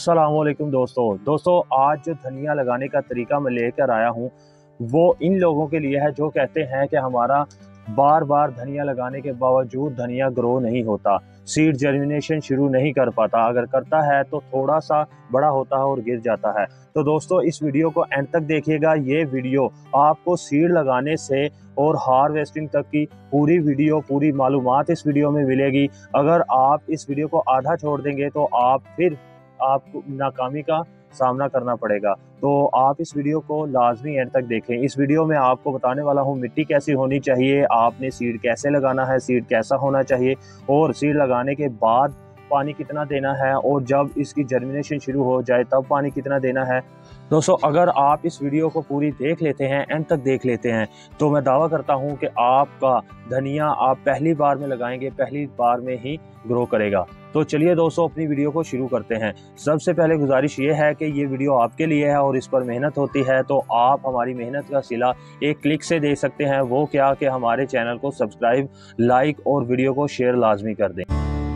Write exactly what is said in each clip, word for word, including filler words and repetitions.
अस्सलामुअलैकुम दोस्तों दोस्तों आज जो धनिया लगाने का तरीका मैं लेकर आया हूँ वो इन लोगों के लिए है जो कहते हैं कि हमारा बार बार धनिया लगाने के बावजूद धनिया ग्रो नहीं होता, सीड जर्मिनेशन शुरू नहीं कर पाता, अगर करता है तो थोड़ा सा बड़ा होता है और गिर जाता है। तो दोस्तों इस वीडियो को एंड तक देखिएगा। ये वीडियो आपको सीड लगाने से और हार्वेस्टिंग तक की पूरी वीडियो पूरी मालूमात इस वीडियो में मिलेगी। अगर आप इस वीडियो को आधा छोड़ देंगे तो आप फिर आपको नाकामी का सामना करना पड़ेगा। तो आप इस वीडियो को लाजमी एंड तक देखें। इस वीडियो में आपको बताने वाला हूँ मिट्टी कैसी होनी चाहिए, आपने सीड कैसे लगाना है, सीड कैसा होना चाहिए और सीड लगाने के बाद पानी कितना देना है और जब इसकी जर्मिनेशन शुरू हो जाए तब पानी कितना देना है। दोस्तों अगर आप इस वीडियो को पूरी देख लेते हैं, एंड तक देख लेते हैं, तो मैं दावा करता हूं कि आपका धनिया आप पहली बार में लगाएंगे, पहली बार में ही ग्रो करेगा। तो चलिए दोस्तों अपनी वीडियो को शुरू करते हैं। सबसे पहले गुजारिश ये है कि ये वीडियो आपके लिए है और इस पर मेहनत होती है, तो आप हमारी मेहनत का सिला एक क्लिक से दे सकते हैं। वो क्या कि हमारे चैनल को सब्सक्राइब, लाइक और वीडियो को शेयर लाजमी कर दें।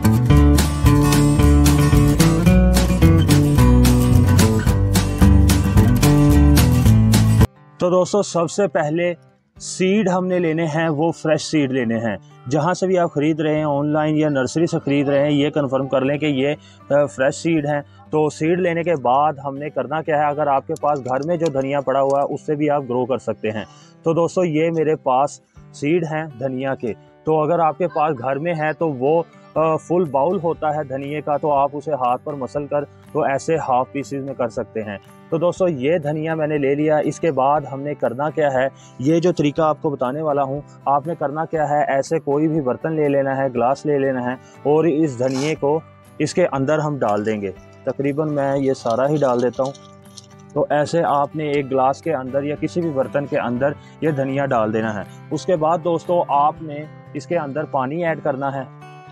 तो दोस्तों सबसे पहले सीड हमने लेने हैं, वो फ्रेश सीड लेने हैं। जहाँ से भी आप ख़रीद रहे हैं, ऑनलाइन या नर्सरी से ख़रीद रहे हैं, ये कंफर्म कर लें कि ये फ्रेश सीड हैं। तो सीड लेने के बाद हमने करना क्या है, अगर आपके पास घर में जो धनिया पड़ा हुआ है उससे भी आप ग्रो कर सकते हैं। तो दोस्तों ये मेरे पास सीड हैं धनिया के। तो अगर आपके पास घर में है तो वो फुल बाउल होता है धनिए का, तो आप उसे हाथ पर मसल कर तो ऐसे हाफ पीसेस में कर सकते हैं। तो दोस्तों ये धनिया मैंने ले लिया। इसके बाद हमने करना क्या है, ये जो तरीका आपको बताने वाला हूँ, आपने करना क्या है, ऐसे कोई भी बर्तन ले लेना है, ग्लास ले लेना है और इस धनिए को इसके अंदर हम डाल देंगे। तकरीबन मैं ये सारा ही डाल देता हूँ। तो ऐसे आपने एक ग्लास के अंदर या किसी भी बर्तन के अंदर ये धनिया डाल देना है। उसके बाद दोस्तों आपने इसके अंदर पानी ऐड करना है।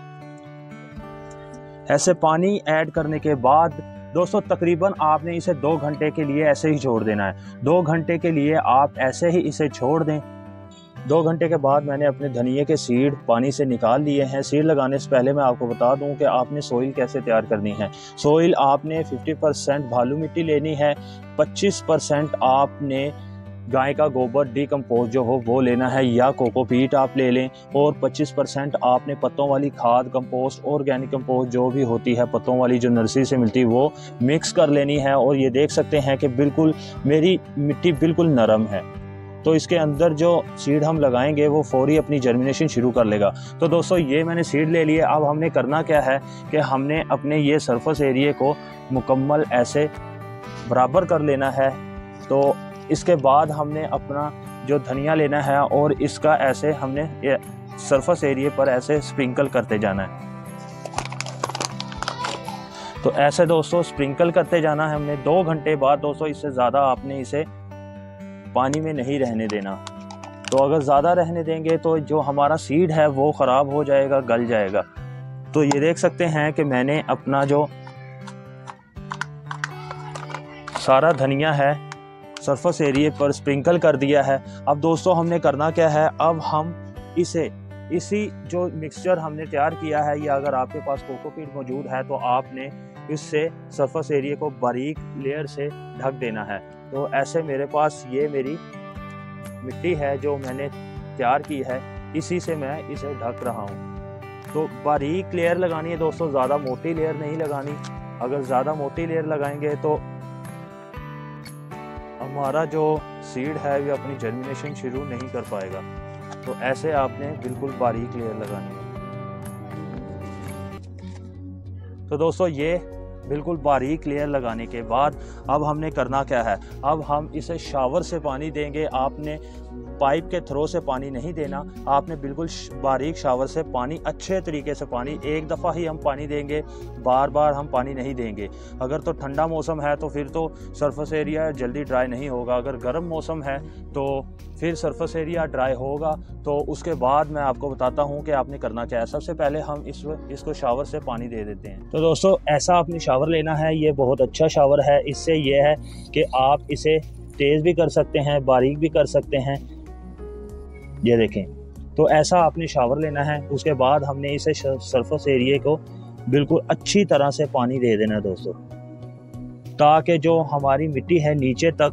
ऐसे पानी ऐड करने के बाद दोस्तों तकरीबन आपने इसे दो घंटे के लिए ऐसे ही छोड़ देना है। दो घंटे के लिए आप ऐसे ही इसे छोड़ दें। दो घंटे के बाद मैंने अपने धनिए के सीड पानी से निकाल लिए हैं। सीड लगाने से पहले मैं आपको बता दूं कि आपने सोइल कैसे तैयार करनी है। सोइल आपने पचास परसेंट भालू मिट्टी लेनी है, पच्चीस परसेंट आपने गाय का गोबर डीकम्पोज जो हो वो लेना है या कोकोपीट आप ले लें, और पच्चीस परसेंट आपने पत्तों वाली खाद, कंपोस्ट, ऑर्गेनिक कंपोस्ट जो भी होती है पत्तों वाली जो नर्सरी से मिलती है वो मिक्स कर लेनी है। और ये देख सकते हैं कि बिल्कुल मेरी मिट्टी बिल्कुल नरम है, तो इसके अंदर जो सीड हम लगाएंगे वो फौरी अपनी जर्मिनेशन शुरू कर लेगा। तो दोस्तों ये मैंने सीड ले लिए। अब हमने करना क्या है कि हमने अपने ये सरफेस एरिया को मुकम्मल ऐसे बराबर कर लेना है। तो इसके बाद हमने अपना जो धनिया लेना है और इसका ऐसे हमने ये सरफेस एरिया पर ऐसे स्प्रिंकल करते जाना है। तो ऐसे दोस्तों स्प्रिंकल करते जाना है हमने। दो घंटे बाद दोस्तों इससे ज़्यादा आपने इसे पानी में नहीं रहने देना। तो अगर ज़्यादा रहने देंगे तो जो हमारा सीड है वो ख़राब हो जाएगा, गल जाएगा। तो ये देख सकते हैं कि मैंने अपना जो सारा धनिया है सरफेस एरिया पर स्प्रिंकल कर दिया है। अब दोस्तों हमने करना क्या है, अब हम इसे इसी जो मिक्सचर हमने तैयार किया है, या अगर आपके पास कोकोपीट मौजूद है तो आपने इससे सरफेस एरिया को बारीक लेयर से ढक देना है। तो ऐसे मेरे पास ये मेरी मिट्टी है जो मैंने तैयार की है, इसी से मैं इसे ढक रहा हूँ। तो बारीक लेयर लगानी है दोस्तों, ज़्यादा मोटी लेयर नहीं लगानी। अगर ज़्यादा मोटी लेयर लगाएंगे तो हमारा जो सीड है वो अपनी जर्मिनेशन शुरू नहीं कर पाएगा। तो ऐसे आपने बिल्कुल बारीक लेयर लगानी है। तो दोस्तों ये बिल्कुल बारीक लेयर लगाने के बाद अब हमने करना क्या है, अब हम इसे शावर से पानी देंगे। आपने पाइप के थ्रो से पानी नहीं देना, आपने बिल्कुल बारीक शावर से पानी, अच्छे तरीके से पानी, एक दफ़ा ही हम पानी देंगे, बार बार हम पानी नहीं देंगे। अगर तो ठंडा मौसम है तो फिर तो सरफेस एरिया जल्दी ड्राई नहीं होगा, अगर गर्म मौसम है तो फिर सरफेस एरिया ड्राई होगा। तो उसके बाद मैं आपको बताता हूँ कि आपने करना क्या है। सबसे पहले हम इस इसको शावर से पानी दे देते हैं। तो दोस्तों ऐसा आपने शावर लेना है, ये बहुत अच्छा शावर है। इससे ये है कि आप इसे तेज़ भी कर सकते हैं, बारीक भी कर सकते हैं। ये देखें, तो ऐसा आपने शावर लेना है। उसके बाद हमने इसे सरफेस एरिया को बिल्कुल अच्छी तरह से पानी दे देना है दोस्तों। ताकि जो हमारी मिट्टी है नीचे तक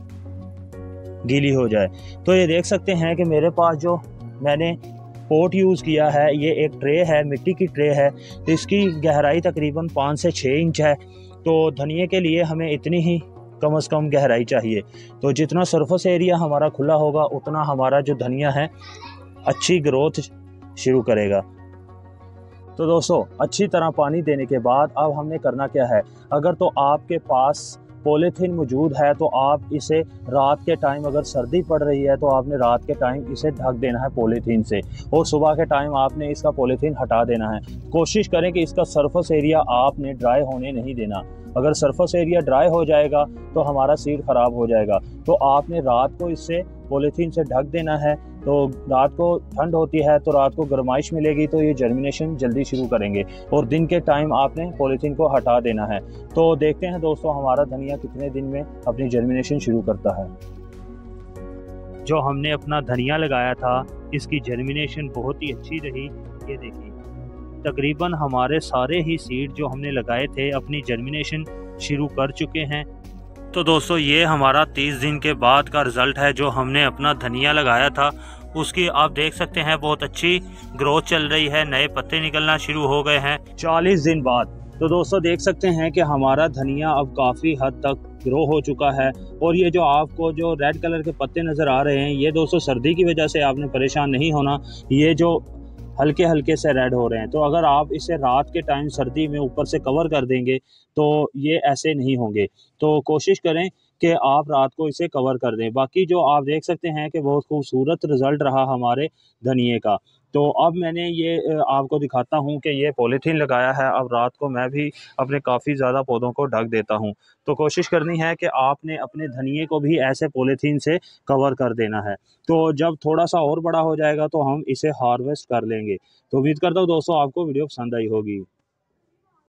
गीली हो जाए। तो ये देख सकते हैं कि मेरे पास जो मैंने पोट यूज़ किया है ये एक ट्रे है, मिट्टी की ट्रे है। तो इसकी गहराई तकरीबन पाँच से छः इंच है। तो धनिए के लिए हमें इतनी ही कम से कम गहराई चाहिए। तो जितना सरफेस एरिया हमारा खुला होगा उतना हमारा जो धनिया है अच्छी ग्रोथ शुरू करेगा। तो दोस्तों अच्छी तरह पानी देने के बाद अब हमने करना क्या है, अगर तो आपके पास पॉलीथीन मौजूद है तो आप इसे रात के टाइम, अगर सर्दी पड़ रही है तो आपने रात के टाइम इसे ढक देना है पॉलीथीन से, और सुबह के टाइम आपने इसका पॉलीथीन हटा देना है। कोशिश करें कि इसका सरफेस एरिया आपने ड्राई होने नहीं देना। अगर सरफेस एरिया ड्राई हो जाएगा तो हमारा सीड ख़राब हो जाएगा। तो आपने रात को इससे पॉलीथीन से ढक देना है। तो रात को ठंड होती है तो रात को गर्माइश मिलेगी तो ये जर्मिनेशन जल्दी शुरू करेंगे, और दिन के टाइम आपने पॉलीथीन को हटा देना है। तो देखते हैं दोस्तों हमारा धनिया कितने दिन में अपनी जर्मिनेशन शुरू करता है। जो हमने अपना धनिया लगाया था इसकी जर्मिनेशन बहुत ही अच्छी रही। ये देखिए तकरीबन हमारे सारे ही सीड जो हमने लगाए थे अपनी जर्मिनेशन शुरू कर चुके हैं। तो दोस्तों ये हमारा तीस दिन के बाद का रिज़ल्ट है। जो हमने अपना धनिया लगाया था उसकी आप देख सकते हैं बहुत अच्छी ग्रोथ चल रही है, नए पत्ते निकलना शुरू हो गए हैं चालीस दिन बाद। तो दोस्तों देख सकते हैं कि हमारा धनिया अब काफ़ी हद तक ग्रो हो चुका है। और ये जो आपको जो रेड कलर के पत्ते नज़र आ रहे हैं ये दोस्तों सर्दी की वजह से आपने परेशान नहीं होना, ये जो हल्के हल्के से रेड हो रहे हैं। तो अगर आप इसे रात के टाइम सर्दी में ऊपर से कवर कर देंगे तो ये ऐसे नहीं होंगे। तो कोशिश करें कि आप रात को इसे कवर कर दें। बाकी जो आप देख सकते हैं कि बहुत खूबसूरत रिज़ल्ट रहा हमारे धनिए का। तो अब मैंने ये आपको दिखाता हूँ कि ये पॉलीथीन लगाया है। अब रात को मैं भी अपने काफ़ी ज़्यादा पौधों को ढक देता हूँ। तो कोशिश करनी है कि आपने अपने धनिए को भी ऐसे पॉलीथीन से कवर कर देना है। तो जब थोड़ा सा और बड़ा हो जाएगा तो हम इसे हार्वेस्ट कर लेंगे। तो उम्मीद करता हूँ दोस्तों आपको वीडियो पसंद आई होगी।